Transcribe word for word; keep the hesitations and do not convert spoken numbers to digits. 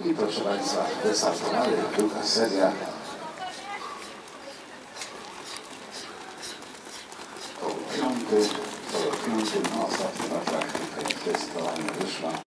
I proszę Państwa, wystartowali, druga seria. To piąty, to piąty na ostatnim metrach tutaj zdecydowanie wyszła.